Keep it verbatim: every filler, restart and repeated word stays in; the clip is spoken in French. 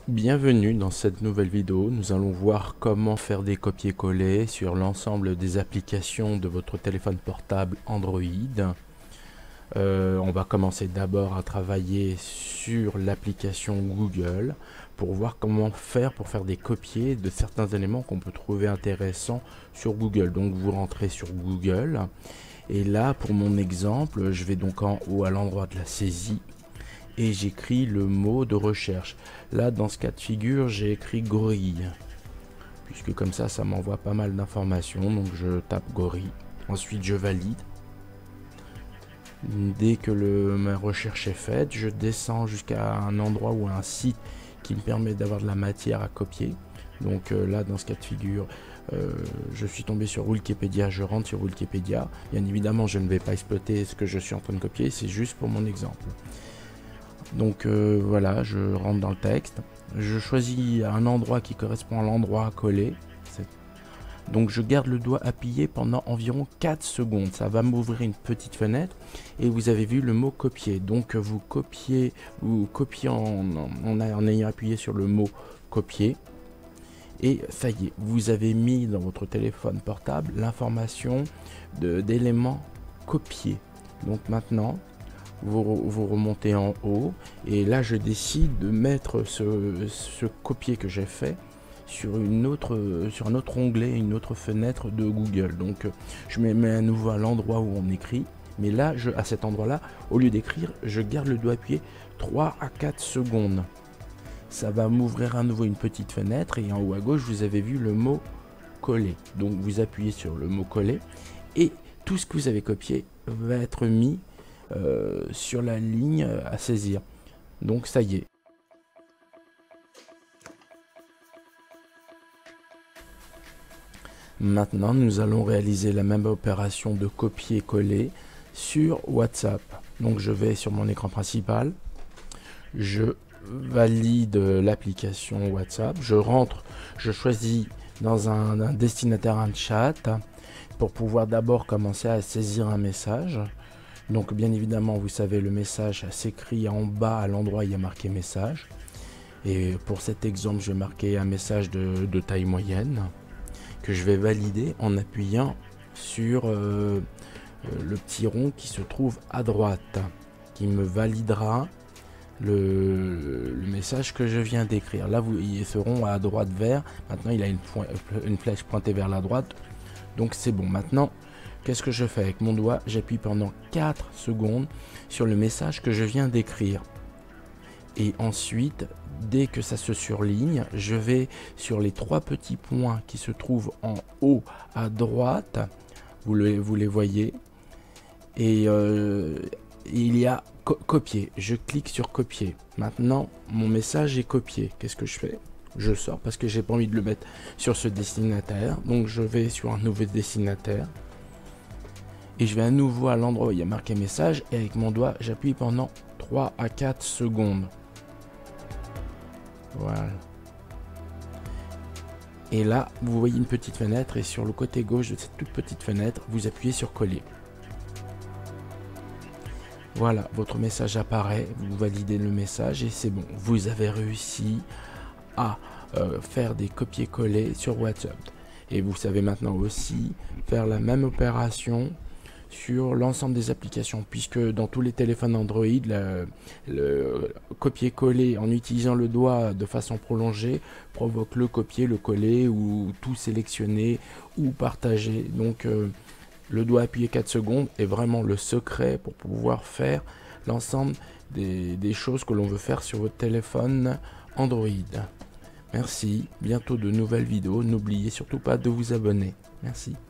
Bienvenue dans cette nouvelle vidéo. Nous allons voir comment faire des copier-coller sur l'ensemble des applications de votre téléphone portable Android. Euh, on va commencer d'abord à travailler sur l'application Google pour voir comment faire pour faire des copiés de certains éléments qu'on peut trouver intéressants sur Google. Donc vous rentrez sur Google et là pour mon exemple, je vais donc en haut à l'endroit de la saisie et j'écris le mot de recherche. Là dans ce cas de figure j'ai écrit gorille puisque comme ça ça m'envoie pas mal d'informations. Donc je tape gorille, ensuite je valide. Dès que le, ma recherche est faite, je descends jusqu'à un endroit ou un site qui me permet d'avoir de la matière à copier. Donc euh, là dans ce cas de figure euh, je suis tombé sur Wikipédia, je rentre sur Wikipédia. Bien évidemment je ne vais pas exploiter ce que je suis en train de copier, c'est juste pour mon exemple. Donc euh, voilà, je rentre dans le texte, je choisis un endroit qui correspond à l'endroit à coller. Donc je garde le doigt appuyé pendant environ quatre secondes, ça va m'ouvrir une petite fenêtre et vous avez vu le mot copier. Donc vous copiez, vous copiez en, en, en ayant appuyé sur le mot copier et ça y est, vous avez mis dans votre téléphone portable l'information d'éléments copiés. Donc maintenant Vous, vous remontez en haut et là je décide de mettre ce, ce copier que j'ai fait sur une autre sur un autre onglet, une autre fenêtre de Google. Donc je me mets à nouveau à l'endroit où on écrit, mais là je, à cet endroit là, au lieu d'écrire, je garde le doigt appuyé trois à quatre secondes. Ça va m'ouvrir à nouveau une petite fenêtre et en haut à gauche vous avez vu le mot coller. Donc vous appuyez sur le mot coller et tout ce que vous avez copié va être mis Euh, sur la ligne à saisir. Donc ça y est. Maintenant nous allons réaliser la même opération de copier-coller sur WhatsApp. Donc je vais sur mon écran principal, je valide l'application WhatsApp, je rentre, je choisis dans un, un destinataire, un chat, pour pouvoir d'abord commencer à saisir un message. Donc bien évidemment vous savez, le message s'écrit en bas à l'endroit où il y a marqué message. Et pour cet exemple je vais marquer un message de, de taille moyenne que je vais valider en appuyant sur euh, le petit rond qui se trouve à droite, qui me validera le, le message que je viens d'écrire. Là vous voyez ce rond à droite vert, maintenant il a une, une flèche pointée vers la droite, donc c'est bon. Maintenant qu'est-ce que je fais avec mon doigt? J'appuie pendant quatre secondes sur le message que je viens d'écrire. Et ensuite, dès que ça se surligne, je vais sur les trois petits points qui se trouvent en haut à droite. Vous, le, vous les voyez. Et euh, il y a co copier. Je clique sur copier. Maintenant, mon message est copié. Qu'est-ce que je fais? Je sors parce que j'ai pas envie de le mettre sur ce destinataire. Donc je vais sur un nouveau destinataire. Et je vais à nouveau à l'endroit où il y a marqué message et avec mon doigt j'appuie pendant trois à quatre secondes. Voilà. Et là vous voyez une petite fenêtre et sur le côté gauche de cette toute petite fenêtre vous appuyez sur coller. Voilà, votre message apparaît, vous validez le message et c'est bon. Vous avez réussi à euh, faire des copier-coller sur WhatsApp. Et vous savez maintenant aussi faire la même opération sur l'ensemble des applications, puisque dans tous les téléphones Android, le, le copier-coller en utilisant le doigt de façon prolongée provoque le copier, le coller ou tout sélectionner ou partager. Donc euh, le doigt appuyé quatre secondes est vraiment le secret pour pouvoir faire l'ensemble des, des choses que l'on veut faire sur votre téléphone Android. Merci, bientôt de nouvelles vidéos, n'oubliez surtout pas de vous abonner. Merci.